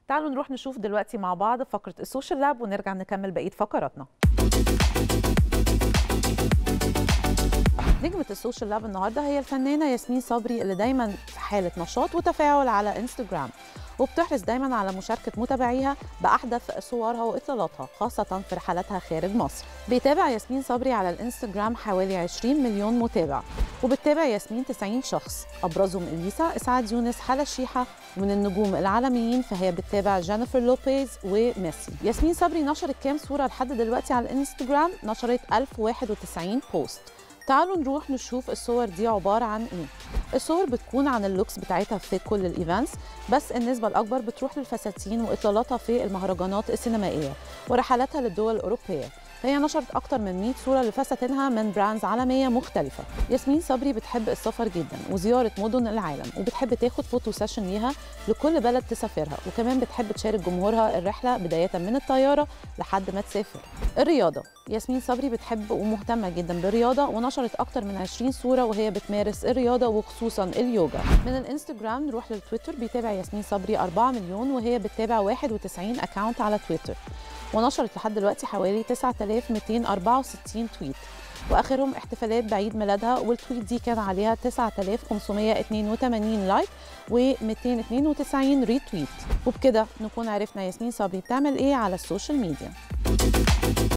تعالوا نروح نشوف دلوقتي مع بعض فقرة السوشيال لاب ونرجع نكمل بقية فقراتنا. نجمة السوشيال لاب النهارده هي الفنانة ياسمين صبري اللي دايما في حالة نشاط وتفاعل على انستجرام، وبتحرص دايما على مشاركة متابعيها بأحدث صورها وإطلالاتها خاصة في رحلاتها خارج مصر. بيتابع ياسمين صبري على الانستجرام حوالي 20 مليون متابع، وبتتابع ياسمين 90 شخص أبرزهم إليسا، إسعاد يونس، حلا الشيحة، ومن النجوم العالميين فهي بتتابع جينيفر لوبيز وميسي. ياسمين صبري نشرت كام صورة لحد دلوقتي على الانستجرام؟ نشرت 1091 بوست. تعالوا نروح نشوف الصور دي عبارة عن ايه. الصور بتكون عن اللوكس بتاعتها في كل الايفنتس، بس النسبة الأكبر بتروح للفساتين وإطلالاتها في المهرجانات السينمائية ورحلاتها للدول الأوروبية. فهي نشرت أكتر من 100 صورة لفساتينها من براندز عالمية مختلفة. ياسمين صبري بتحب السفر جدا وزيارة مدن العالم، وبتحب تاخد فوتو سيشن ليها لكل بلد تسافرها، وكمان بتحب تشارك جمهورها الرحلة بداية من الطيارة لحد ما تسافر. الرياضة، ياسمين صبري بتحب ومهتمة جدا بالرياضة، ونشرت أكتر من 20 صورة وهي بتمارس الرياضة وخصوصا اليوجا. من الانستجرام نروح للتويتر، بيتابع ياسمين صبري 4 مليون وهي بتتابع 91 أكاونت على تويتر، ونشرت لحد دلوقتي حوالي 9264 تويت، واخرهم احتفالات بعيد ميلادها، والتويت دي كان عليها 9582 لايك و292 ريتويت. وبكده نكون عرفنا ياسمين صبري بتعمل ايه على السوشيال ميديا.